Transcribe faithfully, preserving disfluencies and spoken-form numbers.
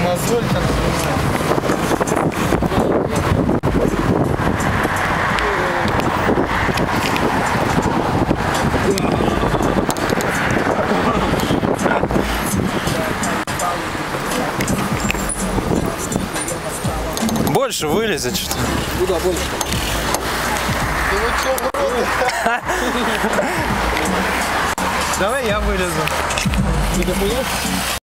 Мозоль-то Больше вылезет что-то. Куда больше? Давай я вылезу. Ты